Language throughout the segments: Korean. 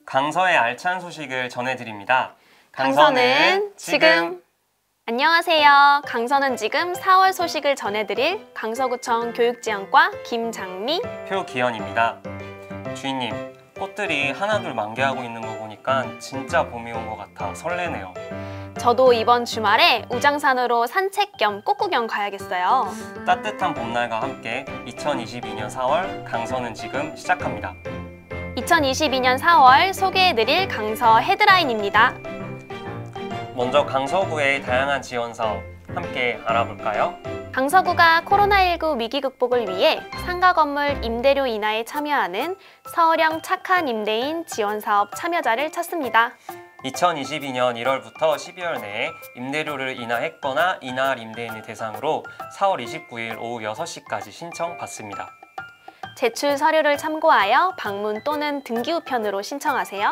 강서의 알찬 소식을 전해드립니다. 강서는 지금! 안녕하세요. 강서는 지금 4월 소식을 전해드릴 강서구청 교육지원과 김장미, 표기현입니다. 주인님, 꽃들이 하나둘 만개하고 있는 거 보니까 진짜 봄이 온 것 같아 설레네요. 저도 이번 주말에 우장산으로 산책 겸 꽃구경 가야겠어요. 따뜻한 봄날과 함께 2022년 4월 강서는 지금 시작합니다. 2022년 4월 소개해드릴 강서 헤드라인입니다. 먼저 강서구의 다양한 지원 사업 함께 알아볼까요? 강서구가 코로나19 위기 극복을 위해 상가 건물 임대료 인하에 참여하는 서울형 착한 임대인 지원 사업 참여자를 찾습니다. 2022년 1월부터 12월 내에 임대료를 인하했거나 인하할 임대인을 대상으로 4월 29일 오후 6시까지 신청받습니다. 제출 서류를 참고하여 방문 또는 등기 우편으로 신청하세요.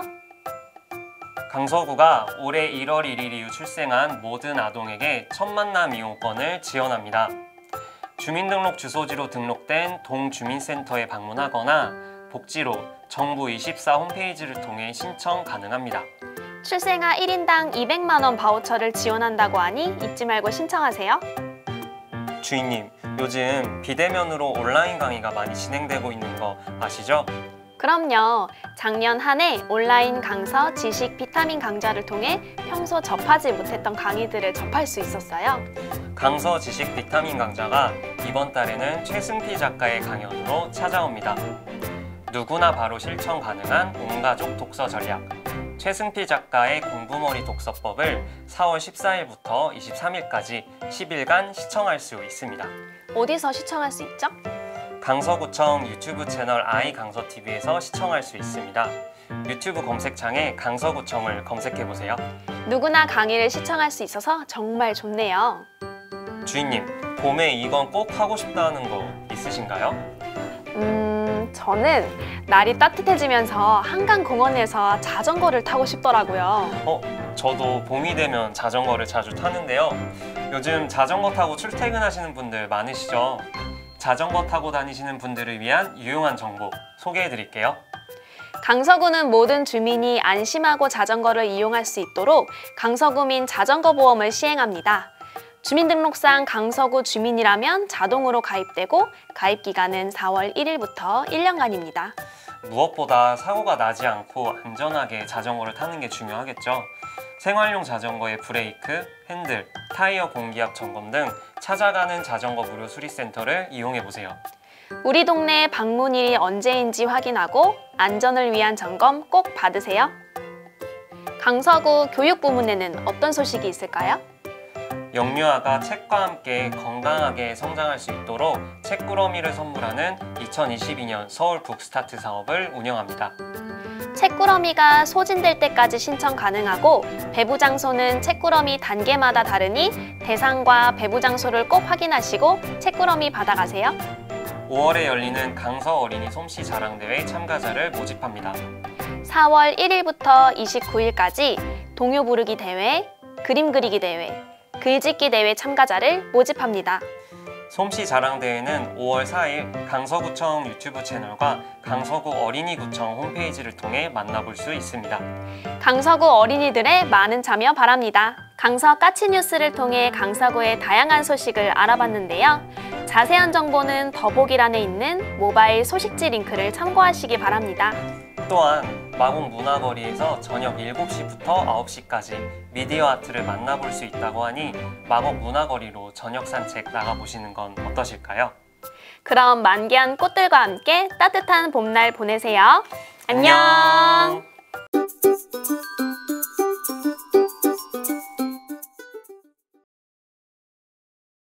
강서구가 올해 1월 1일 이후 출생한 모든 아동에게 첫 만남 이용권을 지원합니다. 주민등록 주소지로 등록된 동주민센터에 방문하거나 복지로 정부24 홈페이지를 통해 신청 가능합니다. 출생아 1인당 200만 원 바우처를 지원한다고 하니 잊지 말고 신청하세요. 주인님, 요즘 비대면으로 온라인 강의가 많이 진행되고 있는 거 아시죠? 그럼요. 작년 한 해 온라인 강서 지식 비타민 강좌를 통해 평소 접하지 못했던 강의들을 접할 수 있었어요. 강서 지식 비타민 강좌가 이번 달에는 최승피 작가의 강연으로 찾아옵니다. 누구나 바로 실천 가능한 온가족 독서 전략, 최승피 작가의 공부머리 독서법을 4월 14일부터 23일까지 10일간 시청할 수 있습니다. 어디서 시청할 수 있죠? 강서구청 유튜브 채널 i강서TV에서 시청할 수 있습니다. 유튜브 검색창에 강서구청을 검색해보세요. 누구나 강의를 시청할 수 있어서 정말 좋네요. 주인님, 봄에 이건 꼭 하고 싶다는 거 있으신가요? 저는 날이 따뜻해지면서 한강공원에서 자전거를 타고 싶더라고요. 저도 봄이 되면 자전거를 자주 타는데요. 요즘 자전거 타고 출퇴근하시는 분들 많으시죠? 자전거 타고 다니시는 분들을 위한 유용한 정보 소개해드릴게요. 강서구는 모든 주민이 안심하고 자전거를 이용할 수 있도록 강서구민 자전거 보험을 시행합니다. 주민등록상 강서구 주민이라면 자동으로 가입되고 가입 기간은 4월 1일부터 1년간입니다. 무엇보다 사고가 나지 않고 안전하게 자전거를 타는 게 중요하겠죠. 생활용 자전거의 브레이크, 핸들, 타이어 공기압 점검 등 찾아가는 자전거 무료 수리센터를 이용해보세요. 우리 동네 방문일이 언제인지 확인하고 안전을 위한 점검 꼭 받으세요. 강서구 교육부문에는 어떤 소식이 있을까요? 영유아가 책과 함께 건강하게 성장할 수 있도록 책꾸러미를 선물하는 2022년 서울 북스타트 사업을 운영합니다. 책꾸러미가 소진될 때까지 신청 가능하고 배부 장소는 책꾸러미 단계마다 다르니 대상과 배부 장소를 꼭 확인하시고 책꾸러미 받아가세요. 5월에 열리는 강서 어린이 솜씨 자랑대회 참가자를 모집합니다. 4월 1일부터 29일까지 동요 부르기 대회, 그림 그리기 대회, 글짓기 대회 참가자를 모집합니다. 솜씨 자랑대회는 5월 4일 강서구청 유튜브 채널과 강서구 어린이구청 홈페이지를 통해 만나볼 수 있습니다. 강서구 어린이들의 많은 참여 바랍니다. 강서 까치뉴스를 통해 강서구의 다양한 소식을 알아봤는데요. 자세한 정보는 더보기란에 있는 모바일 소식지 링크를 참고하시기 바랍니다. 또한 마곡 문화거리에서 저녁 7시부터 9시까지 미디어 아트를 만나볼 수 있다고 하니 마곡 문화거리로 저녁 산책 나가보시는 건 어떠실까요? 그럼 만개한 꽃들과 함께 따뜻한 봄날 보내세요. 안녕!